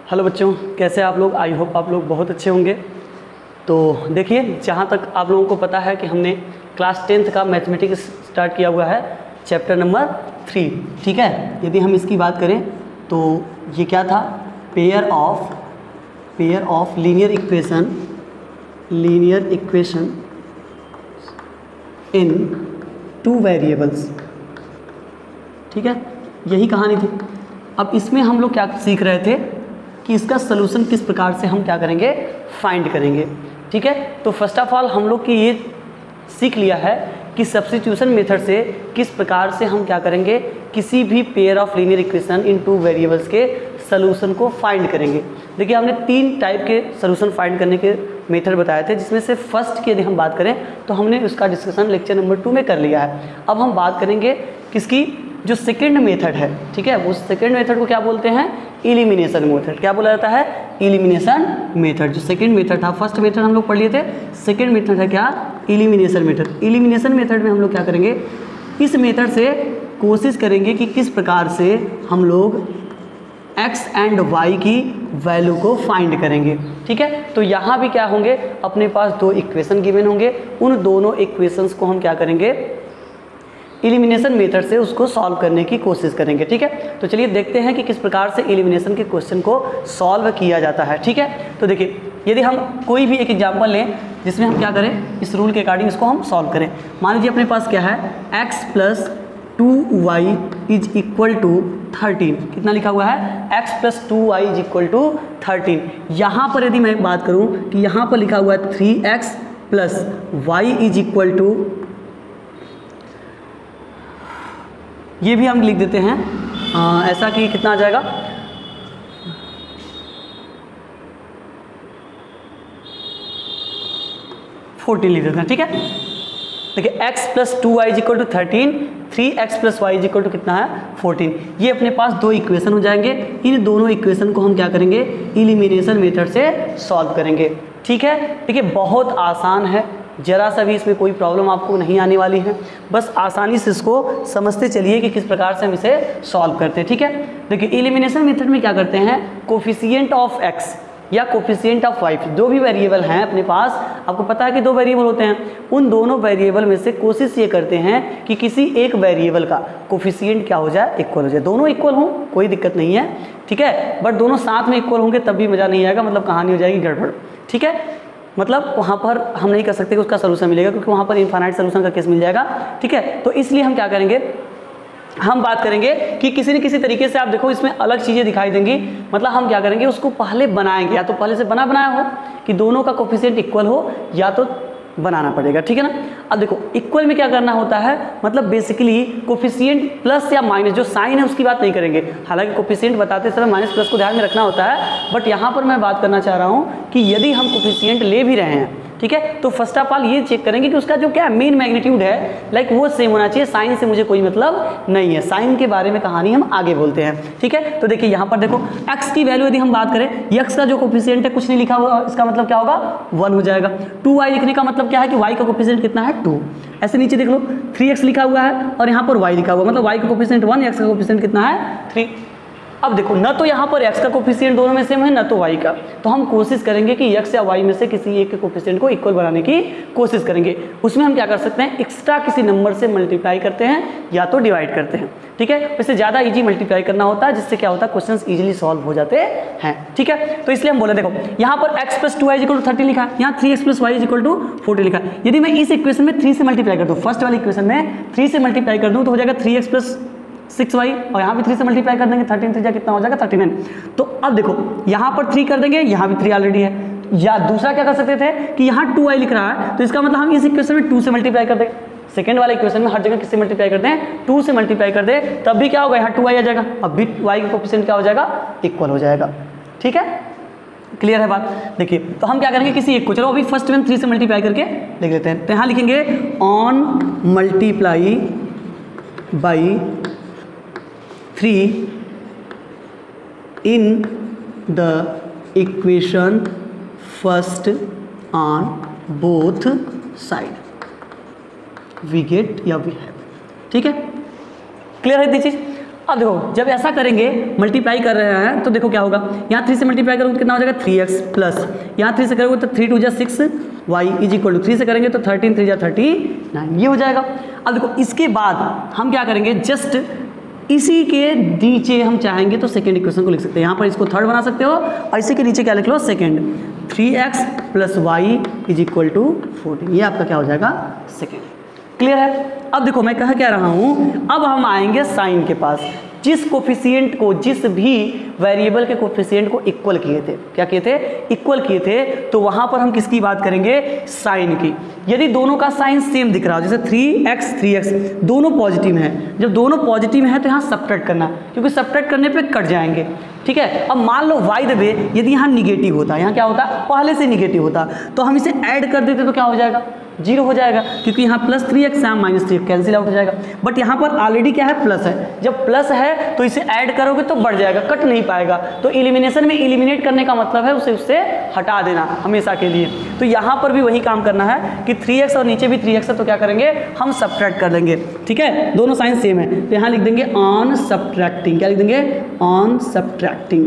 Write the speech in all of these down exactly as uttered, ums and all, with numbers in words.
Hello बच्चों, कैसे आप लोग? आई होप आप लोग बहुत अच्छे होंगे। तो देखिए, जहाँ तक आप लोगों को पता है कि हमने क्लास टेंथ का मैथमेटिक्स स्टार्ट किया हुआ है, चैप्टर नंबर थ्री। ठीक है, यदि हम इसकी बात करें तो ये क्या था? Pair of pair of linear equation linear equation in two variables. ठीक है, यही कहानी थी। अब इसमें हम लोग क्या सीख रहे थे कि इसका सलूशन किस प्रकार से हम क्या करेंगे, फाइंड करेंगे। ठीक है, तो फर्स्ट ऑफ ऑल हम लोग की ये सीख लिया है कि सब्स्टिट्यूशन मेथड से किस प्रकार से हम क्या करेंगे, किसी भी pair of linear equation in two variables के सलूशन को फाइंड करेंगे। देखिए, हमने तीन टाइप के सलूशन फाइंड करने के मेथड बताए थे, जिसमें से फर्स्ट की यदि हम बात करें तो हमने उसका डिस्कशन लेक्चर नंबर टू में कर लिया है। अब हम बात करेंगे किसकी, जो सेकंड मेथड है। ठीक है, उस सेकंड मेथड को क्या बोलते हैं? Elimination method. क्या बोला जाता है? Elimination method. जो सेकंड मेथड था, फर्स्ट मेथड हम लोग पढ़ लिए थे, सेकंड मेथड है क्या? Elimination method. एलिमिनेशन मेथड में हम लोग क्या करेंगे, इस मेथड से कोशिश करेंगे कि किस प्रकार से हम लोग x एंड y की वैल्यू को फाइंड करेंगे। ठीक है, तो यहाँ भी क्या होंगे, अपने पास दो इक्वेशन गिवन होंगे, उन दोनों इक्वेशंस को हम क्या करेंगे, एलिमिनेशन मेथड से उसको सॉल्व करने की कोशिश करेंगे। ठीक है, तो चलिए देखते हैं कि किस प्रकार से एलिमिनेशन के क्वेश्चन को सॉल्व किया जाता है। ठीक है, तो देखिए, यदि हम कोई भी एक एग्जांपल लें जिसमें हम क्या करें, इस रूल के अकॉर्डिंग इसको हम सॉल्व करें। मान लीजिए अपने पास क्या है, x plus two y is equal to thirteen. कितना लिखा हुआ है? x plus two y is equal to thirteen. यहाँ पर यदि मैं बात करूँ कि यहाँ पर लिखा हुआ है three x plus y is equal to, ये भी हम लिख देते हैं आ, ऐसा कि कितना आ जाएगा, फोर्टीन लिख देते हैं। ठीक है, देखिए x plus two y is equal to thirteen, three x plus y is equal to कितना है? फोर्टीन। ये अपने पास दो इक्वेशन हो जाएंगे। इन दोनों इक्वेशन को हम क्या करेंगे, एलिमिनेशन मेथड से सॉल्व करेंगे। ठीक है, देखिए बहुत आसान है, जरा सा भी इसमें कोई प्रॉब्लम आपको नहीं आने वाली है। बस आसानी से इसको समझते चलिए कि किस प्रकार से हम इसे सॉल्व करते हैं। ठीक है, देखिए एलिमिनेशन मेथड में क्या करते हैं, कोफिशिएंट ऑफ x या कोफिशिएंट ऑफ y, दो भी वेरिएबल हैं अपने पास, आपको पता है कि दो वेरिएबल होते हैं, उन दोनों वेरिएबल में से कोशिश ये करते हैं कि किसी एक वेरिएबल का कोफिशिएंट क्या हो जाए, इक्वल हो जाए। दोनों इक्वल हों कोई दिक्कत नहीं है। ठीक है, बट दोनों साथ में इक्वल होंगे तब भी मज़ा नहीं आएगा, मतलब कहानी हो जाएगी गड़बड़। ठीक है, मतलब वहाँ पर हम नहीं कर सकते कि उसका सलूशन मिलेगा, क्योंकि वहाँ पर इनफाइनाइट सलूशन का केस मिल जाएगा। ठीक है, तो इसलिए हम क्या करेंगे, हम बात करेंगे कि किसी न किसी तरीके से, आप देखो इसमें अलग चीज़ें दिखाई देंगी, मतलब हम क्या करेंगे, उसको पहले बनाएंगे, या तो पहले से बना बनाया हो कि दोनों का कोफिशिएंट इक्वल हो, या तो बनाना पड़ेगा। ठीक है ना। अब देखो इक्वल में क्या करना होता है, मतलब बेसिकली कोफिशिएंट प्लस या माइनस, जो साइन है उसकी बात नहीं करेंगे, हालांकि कोफिशिएंट बताते समय माइनस प्लस को ध्यान में रखना होता है, बट यहाँ पर मैं बात करना चाह रहा हूँ कि यदि हम कोफिशिएंट ले भी रहे हैं, ठीक है, तो फर्स्ट ऑफ ऑल ये चेक करेंगे कि उसका जो क्या मेन मैग्नीट्यूड है, लाइक वो सेम होना चाहिए। साइन से मुझे कोई मतलब नहीं है, साइन के बारे में कहानी हम आगे बोलते हैं। ठीक है, तो देखिए यहाँ पर देखो x की वैल्यू यदि हम बात करें, x का जो कोफिशिएंट है कुछ नहीं लिखा हुआ, इसका मतलब क्या होगा, वन हो जाएगा। टू वाई लिखने का मतलब क्या है कि y का कोफिशिएंट कितना है, टू। ऐसे नीचे देख लो थ्री एक्स लिखा हुआ है और यहाँ पर y लिखा हुआ, मतलब y का कोफिशिएंट वन, x का कोफिशिएंट कितना है, थ्री। अब देखो न तो यहाँ पर x का कोफिशिएंट दोनों में सेम है, न तो y का, तो हम कोशिश करेंगे कि x या y में से किसी एक के कोफिशिएंट को इक्वल बनाने की कोशिश करेंगे। उसमें हम क्या कर सकते हैं, एक्स्ट्रा किसी नंबर से मल्टीप्लाई करते हैं या तो डिवाइड करते हैं। ठीक है, इससे ज़्यादा इजी मल्टीप्लाई करना होता है, जिससे क्या होता है, क्वेश्चंस इजीली सॉल्व हो जाते हैं। ठीक है, तो इसलिए हम बोले, देखो यहाँ पर x plus two y equal to thirty लिखा है, यहाँ three x plus y equal to forty लिखा है। यदि मैं इस इक्वेशन में थ्री से मल्टीप्लाई कर दूँ, फर्स्ट वाली इक्वेशन में थ्री से मल्टीप्लाई कर दूँ तो हो जाएगा three x plus six y, और यहाँ भी थ्री से मल्टीप्लाई कर देंगे, थर्टीन थ्री जा कितना हो जाएगा, थर्टी नाइन। तो अब देखो यहाँ पर थ्री कर देंगे, यहाँ भी थ्री ऑलरेडी है, या दूसरा क्या कर सकते थे कि यहाँ टू वाई लिख रहा है, तो इसका मतलब हम इस इक्वेशन में टू से मल्टीप्लाई कर देंगे। सेकंड वाले इक्वेशन में हर जगह किससे मल्टीप्लाई करते हैं, टू से मल्टीप्लाई कर दे, तब भी क्या होगा, यहाँ टू वाई आ जाएगा, अब भी वाई का कोफिशिएंट क्या हो जाएगा, इक्वल हो जाएगा। ठीक है, क्लियर है बात। देखिए तो हम क्या करेंगे, किसी एक को, चलो अभी फर्स्ट में थ्री से मल्टीप्लाई करके लिख देते हैं, तो यहाँ लिखेंगे on multiply by three in the equation first on both side we get या वी हैव। ठीक है, क्लियर है दी चीज। अब देखो जब ऐसा करेंगे मल्टीप्लाई कर रहे हैं तो देखो क्या होगा, यहाँ थ्री से मल्टीप्लाई करोगे तो कितना हो जाएगा थ्री एक्स प्लस यहाँ थ्री से करोगे तो थ्री टू जा six y is equal to three से करेंगे तो थर्टीन थ्री जा थर्टी नाइन, ये हो जाएगा। अब देखो इसके बाद हम क्या करेंगे, जस्ट इसी के नीचे हम चाहेंगे तो सेकेंड इक्वेशन को लिख सकते हैं, यहाँ पर इसको थर्ड बना सकते हो और इसी के नीचे क्या लिख लो second, three x plus y is equal to fourteen, ये आपका क्या हो जाएगा सेकेंड। क्लियर है। अब देखो मैं कह क्या रहा हूँ, अब हम आएंगे साइन के पास, जिस कोफिशिएंट को जिस भी वेरिएबल के कोफिशिएंट को इक्वल किए थे, क्या किए थे इक्वल किए थे, तो वहाँ पर हम किसकी बात करेंगे साइन की। यदि दोनों का साइन सेम दिख रहा हो, जैसे थ्री एक्स थ्री एक्स दोनों पॉजिटिव हैं, जब दोनों पॉजिटिव हैं तो यहाँ सब्ट्रैक्ट करना, क्योंकि सब्ट्रैक्ट करने पे कट जाएंगे। ठीक है। अब मान लो वाई द वे यदि यहाँ निगेटिव होता, यहाँ क्या होता पहले से निगेटिव होता, तो हम इसे ऐड कर देते तो क्या हो जाएगा जीरो हो जाएगा, क्योंकि यहाँ प्लस थ्री एक्स यहाँ माइनस थ्री कैंसिल आउट हो जाएगा। बट यहाँ पर ऑलरेडी क्या है प्लस है, जब प्लस है तो इसे ऐड करोगे तो बढ़ जाएगा, कट नहीं पाएगा। तो एलिमिनेशन में एलिमिनेट करने का मतलब है उसे उससे हटा देना हमेशा के लिए। तो यहाँ पर भी वही काम करना है कि थ्री एक्स और नीचे भी थ्री एक्स है तो क्या करेंगे हम सब्ट्रैक्ट कर लेंगे। ठीक है, दोनों साइन सेम है तो यहाँ लिख देंगे ऑन सब्ट्रैक्टिंग, क्या लिख देंगे ऑन सब्ट्रैक्टिंग।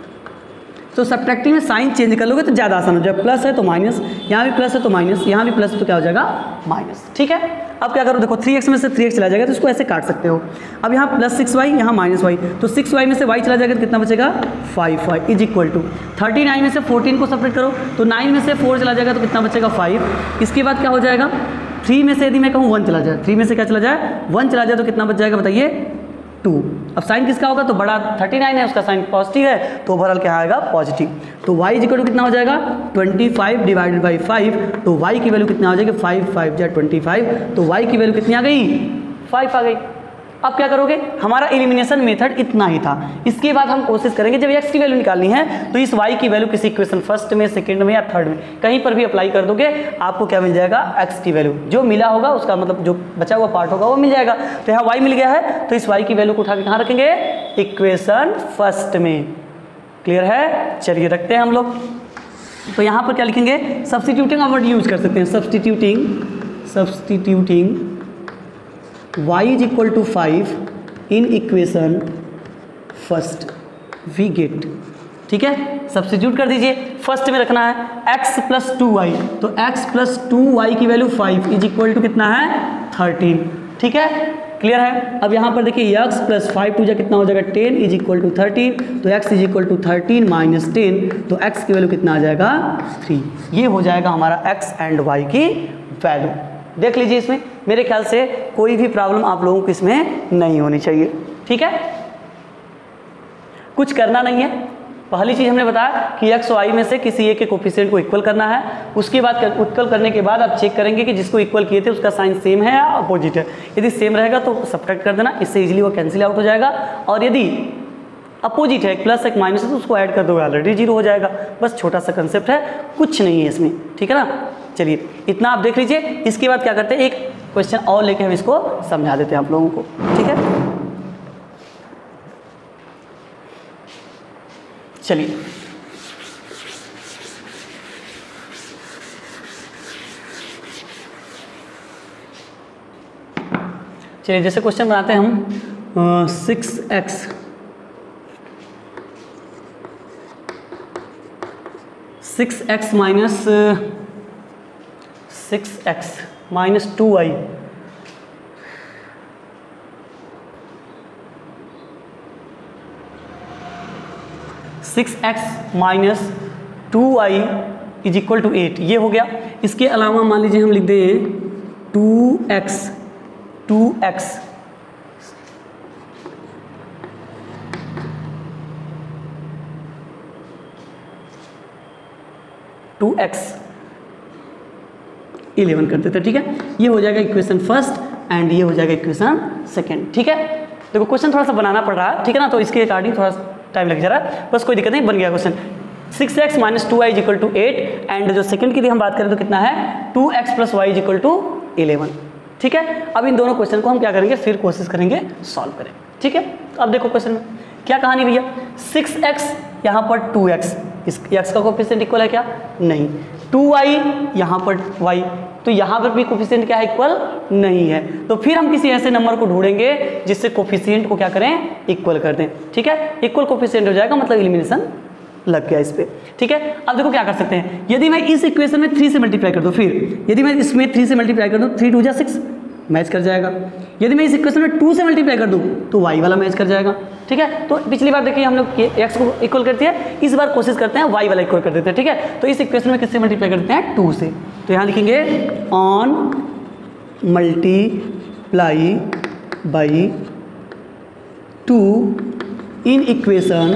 तो सब्ट्रैक्टिंग में साइन चेंज कर लोगे तो ज़्यादा आसान हो जाएगा, प्लस है तो माइनस, यहाँ भी प्लस है तो माइनस, यहाँ भी प्लस है तो क्या हो जाएगा माइनस। ठीक है। अब क्या करो, देखो थ्री एक्स में से थ्री एक्स चला जाएगा तो इसको ऐसे काट सकते हो। अब यहाँ प्लस सिक्स वाई यहाँ माइनस वाई, तो सिक्स वाई में से वाई चला जाएगा तो कितना बचेगा five y is equal to thirty nine में से फोर्टीन को सेपरेट करो तो नाइन में से फोर चला जाएगा तो कितना बचेगा फाइव। इसके बाद क्या हो जाएगा, थ्री में से यदि मैं कहूँ वन चला जाए, थ्री में से क्या चला जाए वन चला जाए तो कितना बच जाएगा बताइए टू। अब साइन किसका होगा, तो बड़ा थर्टी नाइन है उसका साइन पॉजिटिव है तो ओवरऑल क्या आएगा पॉजिटिव। तो y इज इक्वल टू कितना हो जाएगा twenty five divided by five, तो y की वैल्यू कितना हो जाएगी फाइव फाइव या ट्वेंटी फाइव, तो y की वैल्यू कितनी आ गई फाइव आ गई। अब क्या करोगे, हमारा एलिमिनेशन मेथड इतना ही था। इसके बाद हम कोशिश करेंगे जब x की वैल्यू निकालनी है तो इस y की वैल्यू किसी इक्वेशन फर्स्ट में सेकंड में या थर्ड में कहीं पर भी अप्लाई कर दोगे, आपको क्या मिल जाएगा x की वैल्यू जो मिला होगा उसका मतलब जो बचा हुआ पार्ट होगा वो मिल जाएगा। तो यहाँ y मिल गया है तो इस y की वैल्यू को उठा के कहाँ रखेंगे इक्वेशन फर्स्ट में। क्लियर है, चलिए रखते हैं हम लोग। तो यहाँ पर क्या लिखेंगे सब्स्टिट्यूटिंग वर्ड यूज कर सकते हैं, substituting substituting y is equal to five in equation first we get। ठीक है, सब्स्टिट्यूट कर दीजिए, फर्स्ट में रखना है x प्लस टू वाई, तो x प्लस टू वाई की value five is equal to कितना है थर्टीन। ठीक है, क्लियर है। अब यहाँ पर देखिए x प्लस फाइव टू जा कितना हो जाएगा ten is equal to thirteen, तो x is equal to thirteen minus ten, तो x की वैल्यू कितना आ जाएगा थ्री। ये हो जाएगा हमारा x एंड y की वैल्यू। देख लीजिए, इसमें मेरे ख्याल से कोई भी प्रॉब्लम आप लोगों को इसमें नहीं होनी चाहिए। ठीक है, कुछ करना नहीं है। पहली चीज़ हमने बताया कि एक्स वाई में से किसी एक के कोफिशिएंट को इक्वल करना है। उसके बाद इक्वल करने के बाद आप चेक करेंगे कि जिसको इक्वल किए थे उसका साइन सेम है या अपोजिट है। यदि सेम रहेगा तो सब्ट्रैक्ट कर देना, इससे इजीली वो कैंसिल आउट हो जाएगा। और यदि अपोजिट है, एक प्लस एक माइनस है, तो उसको ऐड कर दोगे ऑलरेडी जीरो हो जाएगा। बस छोटा सा कंसेप्ट है, कुछ नहीं है इसमें। ठीक है ना, चलिए इतना आप देख लीजिए। इसके बाद क्या करते हैं, एक क्वेश्चन और लेके हम इसको समझा देते हैं आप लोगों को। ठीक है, चलिए चलिए जैसे क्वेश्चन बनाते हैं हम six x six x minus six x minus two y six x minus two y is equal to eight, ये हो गया। इसके अलावा मान लीजिए हम लिख दें two x two x two x eleven कर देते हैं। ठीक है, ये हो जाएगा इक्वेशन फर्स्ट एंड ये हो जाएगा इक्वेशन सेकेंड। ठीक है, देखो क्वेश्चन थोड़ा सा बनाना पड़ रहा है, ठीक है ना, तो इसके अकॉर्डिंग थोड़ा टाइम लग जा रहा है, बस कोई दिक्कत नहीं, बन गया question. Six x minus two y is equal to eight and जो सेकंड की हम बात करें तो कितना है two x plus y is equal to eleven. ठीक है, अब इन दोनों क्वेश्चन को हम क्या करेंगे, फिर कोशिश करेंगे सॉल्व करें। ठीक है, तो अब देखो क्वेश्चन में क्या कहानी भैया, सिक्स एक्स यहाँ पर टू एक्स, इस एक्स का कोफिशिएंट इक्वल है क्या, नहीं, टू वाई यहाँ पर y, तो तो यहाँ पर भी कोफिशिएंट क्या है, इक्वल नहीं है। तो फिर हम किसी ऐसे नंबर को ढूंढेंगे जिससे कोफिशिएंट को क्या करें, इक्वल कर दें। ठीक है, इक्वल कोफिशिएंट हो जाएगा, मतलब एलिमिनेशन लग गया इस पे। ठीक है, अब देखो क्या कर सकते हैं, यदि मैं इस इक्वेशन में थ्री से मल्टीप्लाई कर दूं, फिर यदि मैं इसमें थ्री से मल्टीप्लाई कर दूं, थ्री टू जा सिक्स मैच कर जाएगा। यदि मैं इस इक्वेशन में टू से मल्टीप्लाई कर दूं तो वाई वाला मैच कर जाएगा। ठीक है, तो पिछली बार देखिए हम लोग एक्स को इक्वल करते हैं, इस बार कोशिश करते हैं वाई वाला इक्वल कर देते हैं। ठीक है, तो इस इक्वेशन में किससे मल्टीप्लाई करते हैं, टू से। तो यहाँ लिखेंगे on multiply by two in equation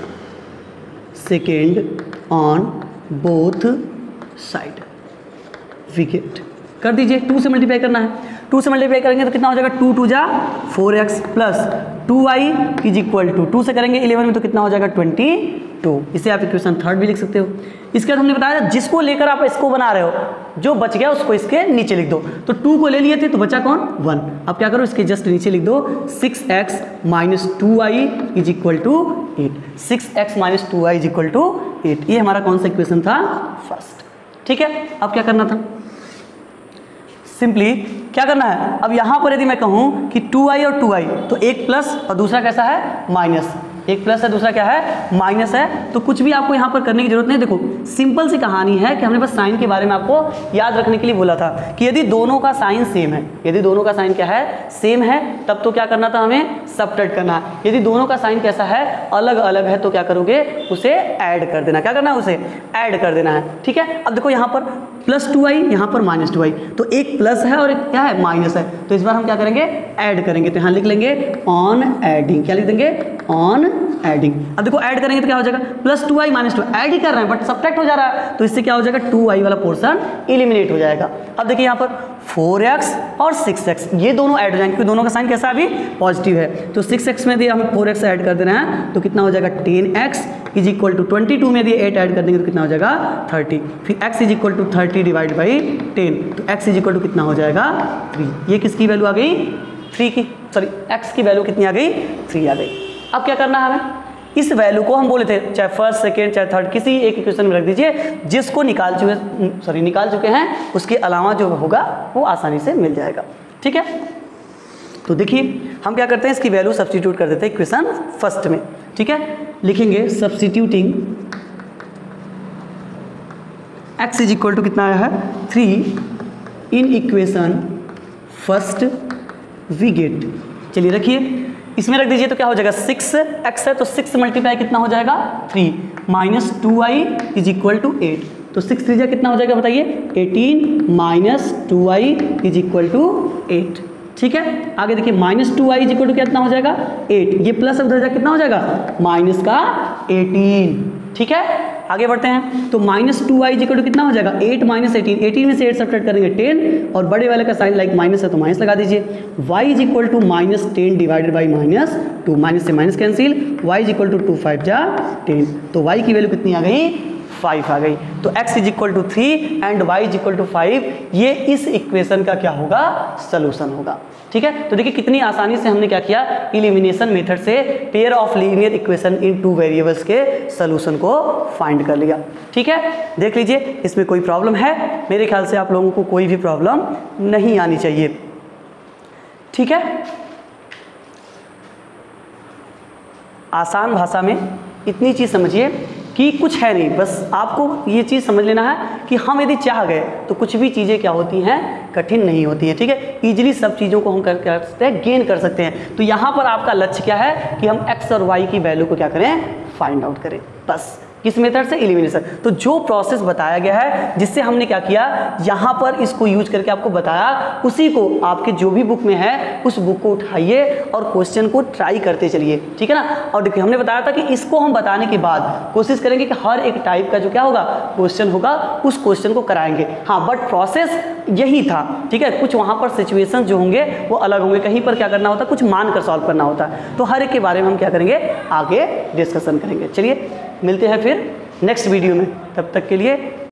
second on both side we get. कर दीजिए, टू से मल्टीप्लाई करना है, टू से मल्टीप्लाई करेंगे तो कितना हो जाएगा, टू टू जा four x plus two y is equal to, two से करेंगे इलेवन में तो कितना हो जाएगा ट्वेंटी टू। इसे आप इक्वेशन थर्ड भी लिख सकते हो। इसके बाद हमने बताया जिसको लेकर आप इसको बना रहे हो, जो बच गया उसको इसके नीचे लिख दो। तो टू को ले लिए थे तो बचा कौन, वन। अब क्या करो, इसके जस्ट नीचे लिख दो six x minus two y is equal to eight. Six x minus two y is equal to eight, ये हमारा कौन सा इक्वेशन था, फर्स्ट। ठीक है, अब क्या करना था, सिंपली क्या करना है, अब यहाँ पर यदि मैं कहूँ कि टू आई और टू आई, तो एक प्लस और दूसरा कैसा है, माइनस। एक प्लस है, दूसरा क्या है, माइनस है। तो कुछ भी आपको यहाँ पर करने की जरूरत नहीं। देखो सिंपल सी कहानी है कि हमने बस साइन के बारे में आपको याद रखने के लिए बोला था कि यदि दोनों का साइन सेम है, यदि दोनों का साइन क्या है, सेम है, तब तो क्या करना था, हमें सबट्रैक्ट करना है। यदि दोनों का साइन कैसा है, अलग अलग है, तो क्या करोगे, उसे ऐड कर देना। क्या करना है, उसे ऐड कर देना है। ठीक है, अब देखो यहाँ पर प्लस टू आई, यहाँ पर माइनस टू आई, तो एक प्लस है और एक क्या है, माइनस है। तो इस बार हम क्या करेंगे, ऐड करेंगे। तो यहाँ लिख लेंगे ऑन एडिंग। क्या लिख देंगे, ऑन एडिंग। अब देखो ऐड करेंगे तो क्या हो जाएगा, plus two y minus two, add ही कर रहे हैं बट सब्ट्रैक्ट हो जा रहा है, तो इससे क्या हो जाएगा, टू आई वाला पोर्शन एलिमिनेट हो जाएगा। अब देखिए यहाँ पर फोर एक्स और सिक्स एक्स ये दोनों ऐड हो जाएंगे क्योंकि दोनों का साइन कैसा अभी पॉजिटिव है। तो सिक्स एक्स में यदि हम फोर एक्स ऐड कर देना है तो कितना हो जाएगा, ten x is equal to twenty two में यदि एट ऐड कर देंगे तो कितना हो जाएगा, थर्टी। फिर x is equal to thirty divide by ten, तो x इज इक्वल टू कितना हो जाएगा, थ्री। ये किसकी वैल्यू आ गई, थ्री की, सॉरी x की वैल्यू कितनी आ गई, थ्री आ गई। अब क्या करना है हमें, इस वैल्यू को हम बोले थे चाहे फर्स्ट सेकेंड चाहे थर्ड किसी एक इक्वेशन में रख दीजिए, जिसको निकाल चुके सॉरी निकाल चुके हैं उसके अलावा जो होगा वो आसानी से मिल जाएगा। ठीक है, तो देखिए हम क्या करते हैं, इसकी वैल्यू सब्स्टिट्यूट कर देते हैं इक्वेशन फर्स्ट में। ठीक है, लिखेंगे substituting x is equal to कितना आया है, three in equation first we get. चलिए रखिए, इसमें रख दीजिए तो क्या हो जाएगा, सिक्स एक्स है तो सिक्स मल्टीप्लाई कितना हो जाएगा, three minus two y is equal to eight. तो सिक्स थ्री जा कितना हो जाएगा बताइए, eighteen minus two y is equal to eight. ठीक है, आगे देखिए minus two y is equal to कितना हो जाएगा, एट। ये प्लस उधर जा कितना हो जाएगा, माइनस का एटीन। ठीक है, आगे बढ़ते हैं। तो minus two y equal to कितना हो जाएगा, एट माइनस एटीन। एटीन में से एट सब्ट्रैक्ट करेंगे टेन, और बड़े वाले का साइन लाइक माइनस है तो माइनस लगा दीजिए। y is equal to minus ten divided by minus two, minus से minus cancel, y is equal to two five जा टेन। तो y की वैल्यू कितनी आ गई, फाइव आ गई। तो x is equal to three and y is equal to five, ये इस इक्वेशन का क्या होगा, सोल्यूशन होगा। ठीक है, तो देखिए कितनी आसानी से हमने क्या किया, इलिमिनेशन मेथड से pair of linear equation in two variables के सोल्यूशन को फाइंड कर लिया। ठीक है, देख लीजिए इसमें कोई प्रॉब्लम है, मेरे ख्याल से आप लोगों को कोई भी प्रॉब्लम नहीं आनी चाहिए। ठीक है, आसान भाषा में इतनी चीज़ समझिए कि कुछ है नहीं, बस आपको ये चीज़ समझ लेना है कि हम यदि चाह गए तो कुछ भी चीज़ें क्या होती हैं, कठिन नहीं होती हैं। ठीक है, इजीली सब चीज़ों को हम कर कर सकते हैं, गेन कर सकते हैं। तो यहाँ पर आपका लक्ष्य क्या है कि हम x और y की वैल्यू को क्या करें, फाइंड आउट करें, बस। किस मेथड से, एलिमिनेशन। तो जो प्रोसेस बताया गया है, जिससे हमने क्या किया, यहाँ पर इसको यूज करके आपको बताया, उसी को आपके जो भी बुक में है उस बुक को उठाइए और क्वेश्चन को ट्राई करते चलिए। ठीक है ना, और देखिए हमने बताया था कि इसको हम बताने के बाद कोशिश करेंगे कि हर एक टाइप का जो क्या होगा क्वेश्चन होगा उस क्वेश्चन को कराएंगे। हाँ, बट प्रोसेस यही था। ठीक है, कुछ वहाँ पर सिचुएशन जो होंगे वो अलग होंगे, कहीं पर क्या करना होता है, कुछ मान कर सॉल्व करना होता है। तो हर एक के बारे में हम क्या करेंगे, आगे डिस्कशन करेंगे। चलिए मिलते हैं फिर नेक्स्ट वीडियो में, तब तक के लिए